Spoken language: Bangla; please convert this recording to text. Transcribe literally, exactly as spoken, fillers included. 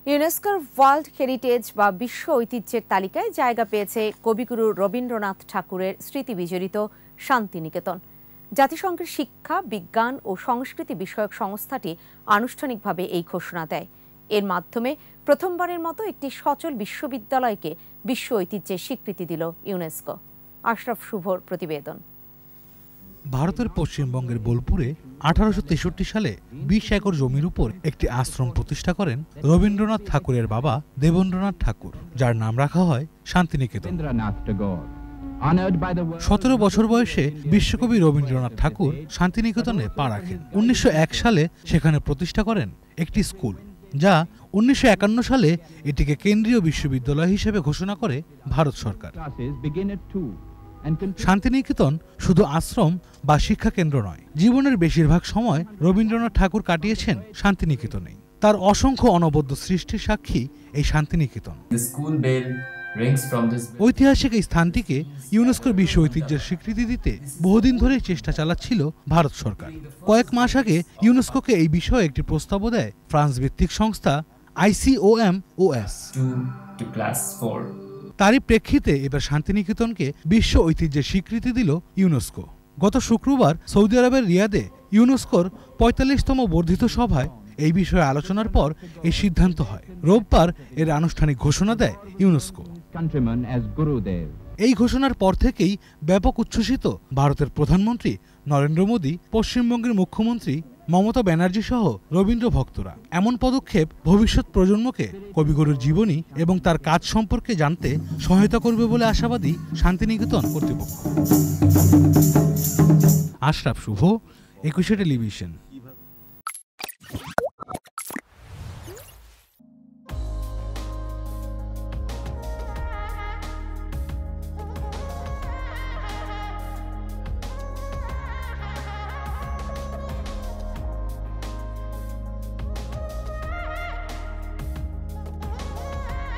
ইউনেস্কোর ওয়ার্ল্ড হেরিটেজ বা বিশ্ব ঐতিহ্যের তালিকায় জায়গা পেয়েছে কবিগুরু রবীন্দ্রনাথ ঠাকুরের স্মৃতি বিজড়িত শান্তিনিকেতন। জাতিসংঘের শিক্ষা, বিজ্ঞান ও সংস্কৃতি বিষয়ক সংস্থাটি আনুষ্ঠানিকভাবে এই ঘোষণা দেয়। এর মাধ্যমে প্রথমবারের মতো একটি সচল বিশ্ববিদ্যালয়কে বিশ্ব ঐতিহ্যের স্বীকৃতি দিল ইউনেস্কো। আশরাফ শুভর প্রতিবেদন। ভারতের পশ্চিমবঙ্গের বোলপুরে আঠারোশো তেষট্টি সালে বিশ একর জমির উপর একটি আশ্রম প্রতিষ্ঠা করেন রবীন্দ্রনাথ ঠাকুরের বাবা দেবেন্দ্রনাথ ঠাকুর, যার নাম রাখা হয় শান্তিনিকেতন। সতেরো বছর বয়সে বিশ্বকবি রবীন্দ্রনাথ ঠাকুর শান্তিনিকেতনে পা রাখেন। উনিশশো এক সালে সেখানে প্রতিষ্ঠা করেন একটি স্কুল, যা উনিশশো একান্ন সালে এটিকে কেন্দ্রীয় বিশ্ববিদ্যালয় হিসেবে ঘোষণা করে ভারত সরকার। শান্তিনিকেতন শুধু আশ্রম বা শিক্ষা কেন্দ্র নয়, জীবনের বেশিরভাগ সময় রবীন্দ্রনাথ ঠাকুর কাটিয়েছেন শান্তিনিকেতনেই। তার অসংখ্য অনবদ্য সৃষ্টির সাক্ষী এই শান্তিনিকেতন। ঐতিহাসিক এই স্থানটিকে ইউনেস্কোর বিশ্ব ঐতিহ্যের স্বীকৃতি দিতে বহুদিন ধরে চেষ্টা চালাচ্ছিল ভারত সরকার। কয়েক মাস আগে ইউনেস্কোকে এই বিষয়ে একটি প্রস্তাবও দেয় ফ্রান্স ভিত্তিক সংস্থা আইসিওএমওএস। তারই প্রেক্ষিতে এবার শান্তিনিকেতনকে বিশ্ব ঐতিহ্যের স্বীকৃতি দিল ইউনেস্কো। গত শুক্রবার সৌদি আরবের রিয়াদে ইউনেস্কোর পঁয়তাল্লিশতম বর্ধিত সভায় এই বিষয়ে আলোচনার পর এই সিদ্ধান্ত হয়। রোববার এর আনুষ্ঠানিক ঘোষণা দেয় ইউনেস্কো। এই ঘোষণার পর থেকেই ব্যাপক উচ্ছ্বসিত ভারতের প্রধানমন্ত্রী নরেন্দ্র মোদী, পশ্চিমবঙ্গের মুখ্যমন্ত্রী মমতা ব্যানার্জি সহ রবীন্দ্র ভক্তরা। এমন পদক্ষেপ ভবিষ্যৎ প্রজন্মকে কবিগুরুর জীবনী এবং তার কাজ সম্পর্কে জানতে সহায়তা করবে বলে আশাবাদী শান্তিনিকেতন কর্তৃপক্ষ। আশরাফ শুভ, একুশে টেলিভিশন।